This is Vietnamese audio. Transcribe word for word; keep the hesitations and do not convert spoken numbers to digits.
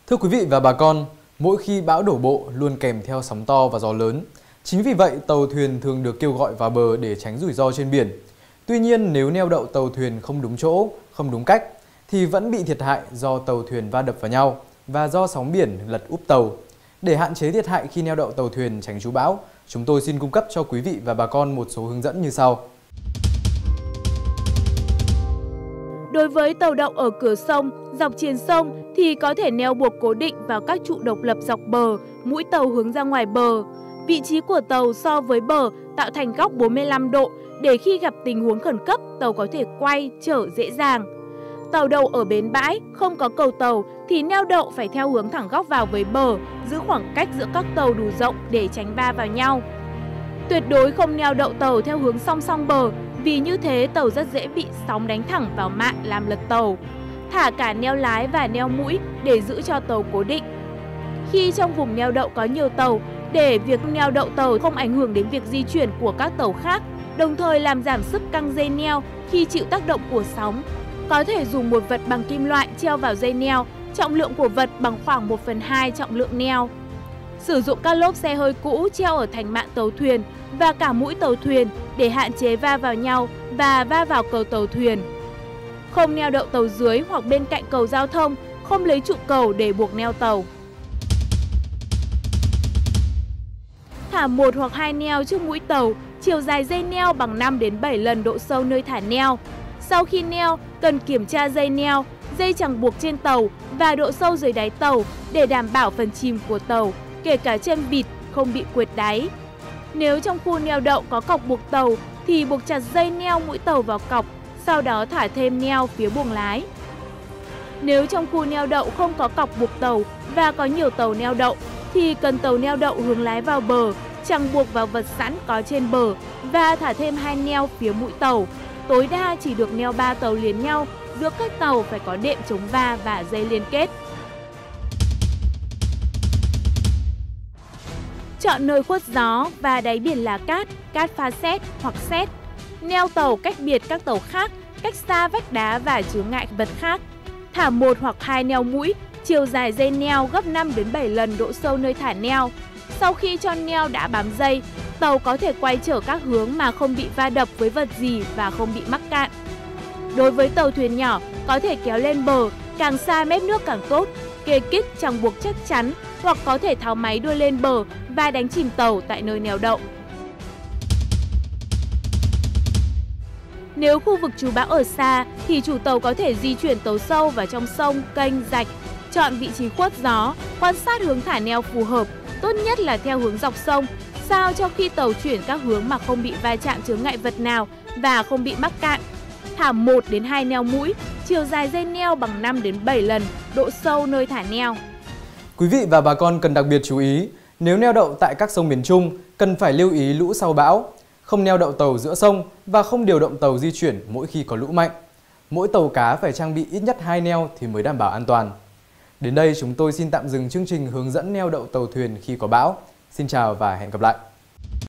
Thưa quý vị và bà con, mỗi khi bão đổ bộ luôn kèm theo sóng to và gió lớn. Chính vì vậy, tàu thuyền thường được kêu gọi vào bờ để tránh rủi ro trên biển. Tuy nhiên, nếu neo đậu tàu thuyền không đúng chỗ, không đúng cách, thì vẫn bị thiệt hại do tàu thuyền va đập vào nhau và do sóng biển lật úp tàu. Để hạn chế thiệt hại khi neo đậu tàu thuyền tránh trú bão, chúng tôi xin cung cấp cho quý vị và bà con một số hướng dẫn như sau. Đối với tàu đậu ở cửa sông, dọc triền sông thì có thể neo buộc cố định vào các trụ độc lập dọc bờ, mũi tàu hướng ra ngoài bờ. Vị trí của tàu so với bờ tạo thành góc bốn mươi lăm độ để khi gặp tình huống khẩn cấp, tàu có thể quay, chở dễ dàng. Tàu đậu ở bến bãi, không có cầu tàu thì neo đậu phải theo hướng thẳng góc vào với bờ, giữ khoảng cách giữa các tàu đủ rộng để tránh va vào nhau. Tuyệt đối không neo đậu tàu theo hướng song song bờ, vì như thế tàu rất dễ bị sóng đánh thẳng vào mạn làm lật tàu. Thả cả neo lái và neo mũi để giữ cho tàu cố định. Khi trong vùng neo đậu có nhiều tàu, để việc neo đậu tàu không ảnh hưởng đến việc di chuyển của các tàu khác, đồng thời làm giảm sức căng dây neo khi chịu tác động của sóng, có thể dùng một vật bằng kim loại treo vào dây neo, trọng lượng của vật bằng khoảng một phần hai trọng lượng neo. Sử dụng các lốp xe hơi cũ treo ở thành mạn tàu thuyền và cả mũi tàu thuyền để hạn chế va vào nhau và va vào cầu tàu thuyền. Không neo đậu tàu dưới hoặc bên cạnh cầu giao thông, không lấy trụ cầu để buộc neo tàu. Thả một hoặc hai neo trước mũi tàu, chiều dài dây neo bằng năm đến bảy lần độ sâu nơi thả neo. Sau khi neo, cần kiểm tra dây neo, dây chằng buộc trên tàu và độ sâu dưới đáy tàu để đảm bảo phần chìm của tàu, kể cả chân vịt, không bị quệt đáy. Nếu trong khu neo đậu có cọc buộc tàu thì buộc chặt dây neo mũi tàu vào cọc, sau đó thả thêm neo phía buồng lái. Nếu trong khu neo đậu không có cọc buộc tàu và có nhiều tàu neo đậu thì cần tàu neo đậu hướng lái vào bờ, chằng buộc vào vật sẵn có trên bờ và thả thêm hai neo phía mũi tàu. Tối đa chỉ được neo ba tàu liền nhau, giữa các tàu phải có đệm chống va và dây liên kết. Chọn nơi khuất gió và đáy biển là cát, cát pha sét hoặc sét. Neo tàu cách biệt các tàu khác, cách xa vách đá và chướng ngại vật khác. Thả một hoặc hai neo mũi, chiều dài dây neo gấp năm đến bảy lần độ sâu nơi thả neo. Sau khi cho neo đã bám dây, tàu có thể quay trở các hướng mà không bị va đập với vật gì và không bị mắc cạn. Đối với tàu thuyền nhỏ, có thể kéo lên bờ, càng xa mép nước càng tốt, kê kích chẳng buộc chắc chắn hoặc có thể tháo máy đưa lên bờ và đánh chìm tàu tại nơi neo đậu. Nếu khu vực trú bão ở xa thì chủ tàu có thể di chuyển tàu sâu vào trong sông, kênh, rạch, chọn vị trí khuất gió, quan sát hướng thả neo phù hợp, tốt nhất là theo hướng dọc sông, sao cho khi tàu chuyển các hướng mà không bị va chạm chướng ngại vật nào và không bị mắc cạn. Thả một đến hai neo mũi, chiều dài dây neo bằng năm đến bảy lần độ sâu nơi thả neo. Quý vị và bà con cần đặc biệt chú ý, nếu neo đậu tại các sông miền Trung, cần phải lưu ý lũ sau bão, không neo đậu tàu giữa sông và không điều động tàu di chuyển mỗi khi có lũ mạnh. Mỗi tàu cá phải trang bị ít nhất hai neo thì mới đảm bảo an toàn. Đến đây chúng tôi xin tạm dừng chương trình hướng dẫn neo đậu tàu thuyền khi có bão. Xin chào và hẹn gặp lại!